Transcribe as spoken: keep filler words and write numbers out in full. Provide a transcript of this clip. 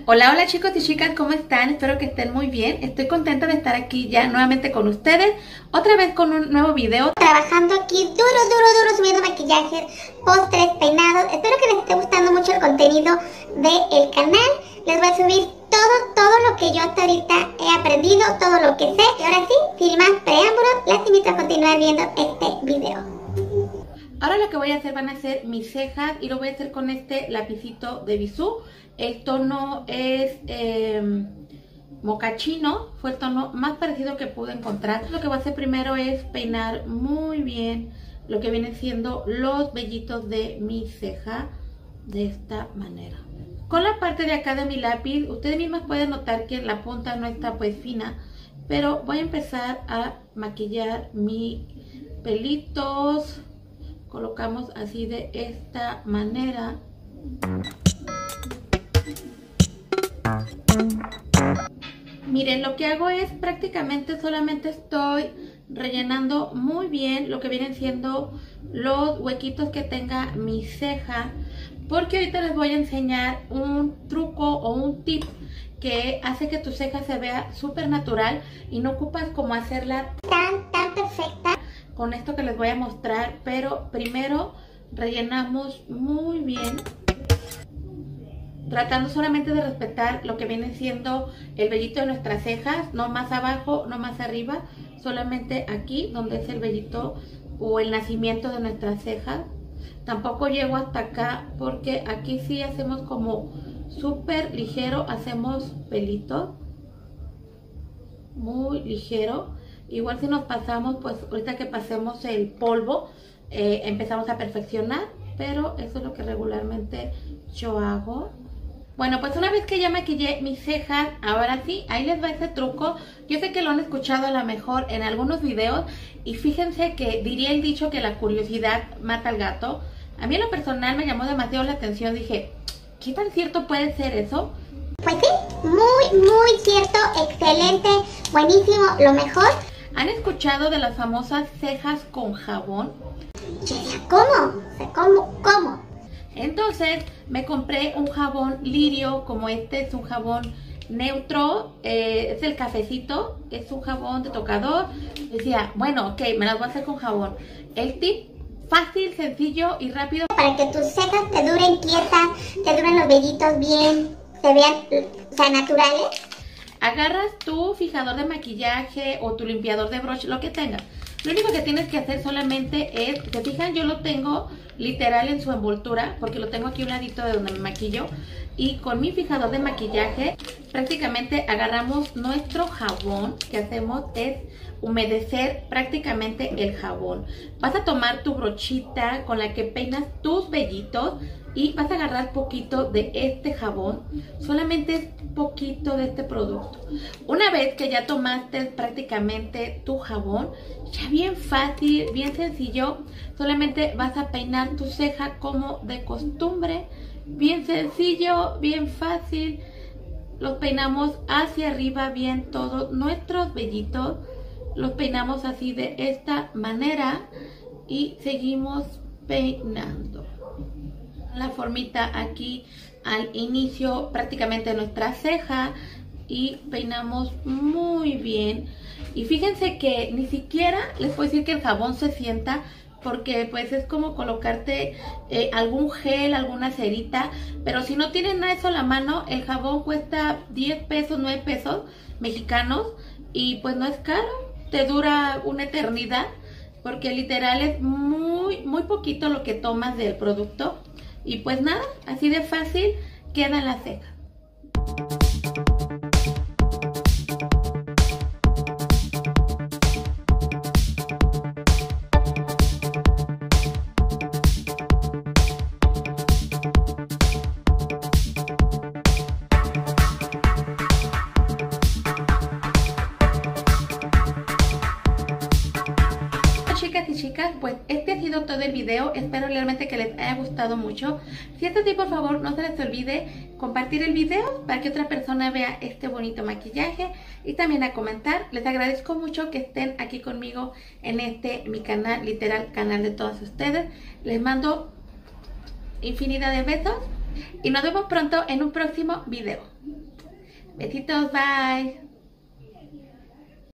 Hola, hola chicos y chicas, ¿cómo están? Espero que estén muy bien. Estoy contenta de estar aquí ya nuevamente con ustedes, otra vez con un nuevo video. Trabajando aquí duro, duro, duro, subiendo maquillajes, postres, peinados. Espero que les esté gustando mucho el contenido del canal. Les voy a subir todo, todo lo que yo hasta ahorita he aprendido, todo lo que sé. Y ahora sí, sin más preámbulos, les invito a continuar viendo este video. Ahora lo que voy a hacer van a ser mis cejas y lo voy a hacer con este lapicito de Bisú. El tono es eh, mocachino, fue el tono más parecido que pude encontrar. Lo que voy a hacer primero es peinar muy bien lo que vienen siendo los vellitos de mi ceja de esta manera. Con la parte de acá de mi lápiz, ustedes mismas pueden notar que la punta no está pues fina, pero voy a empezar a maquillar mis pelitos. Colocamos así de esta manera. Miren, lo que hago es prácticamente solamente estoy rellenando muy bien lo que vienen siendo los huequitos que tenga mi ceja, porque ahorita les voy a enseñar un truco o un tip que hace que tu ceja se vea súper natural y no ocupas como hacerla Tan, tan perfecta. con esto que les voy a mostrar, pero primero rellenamos muy bien, tratando solamente de respetar lo que viene siendo el vellito de nuestras cejas, no más abajo, no más arriba, solamente aquí donde es el vellito o el nacimiento de nuestras cejas. Tampoco llego hasta acá porque aquí sí hacemos como súper ligero, hacemos pelitos muy ligero. Igual si nos pasamos, pues ahorita que pasemos el polvo, eh, empezamos a perfeccionar, pero eso es lo que regularmente yo hago. Bueno, pues una vez que ya maquillé mis cejas, ahora sí, ahí les va ese truco. Yo sé que lo han escuchado a lo mejor en algunos videos y fíjense que diría el dicho que la curiosidad mata al gato. A mí en lo personal me llamó demasiado la atención, dije, ¿qué tan cierto puede ser eso? Pues sí, muy, muy cierto, excelente, buenísimo, lo mejor. ¿Han escuchado de las famosas cejas con jabón? ¿Cómo? ¿Cómo? ¿Cómo? Entonces me compré un jabón Lirio, como este es un jabón neutro, eh, es el cafecito, es un jabón de tocador. Decía, bueno, ok, me las voy a hacer con jabón. El tip fácil, sencillo y rápido para que tus cejas te duren quietas, te duren los vellitos bien, se vean, o sea, naturales. Agarras tu fijador de maquillaje o tu limpiador de brush, lo que tengas. Lo único que tienes que hacer solamente es, ¿se fijan? Yo lo tengo literal en su envoltura porque lo tengo aquí a un ladito de donde me maquillo. Y con mi fijador de maquillaje prácticamente agarramos nuestro jabón. Que hacemos es humedecer prácticamente el jabón. Vas a tomar tu brochita con la que peinas tus vellitos y vas a agarrar poquito de este jabón, solamente es poquito de este producto. Una vez que ya tomaste prácticamente tu jabón, ya bien fácil, bien sencillo, solamente vas a peinar tu ceja como de costumbre, bien sencillo, bien fácil. Los peinamos hacia arriba bien todos nuestros vellitos, los peinamos así de esta manera y seguimos peinando la formita aquí al inicio prácticamente de nuestra ceja y peinamos muy bien. Y fíjense que ni siquiera les puedo decir que el jabón se sienta, porque pues es como colocarte eh, algún gel, alguna cerita, pero si no tienen nada de eso a la mano, el jabón cuesta diez pesos, nueve pesos mexicanos y pues no es caro, te dura una eternidad porque literal es muy, muy poquito lo que tomas del producto. Y pues nada, así de fácil queda en la ceja. Chicas y chicas, pues este ha sido todo el video. Espero realmente que les haya gustado mucho. Si es así, por favor, no se les olvide compartir el video para que otra persona vea este bonito maquillaje y también a comentar. Les agradezco mucho que estén aquí conmigo en este mi canal, literal canal de todas ustedes. Les mando infinidad de besos y nos vemos pronto en un próximo video. Besitos, bye.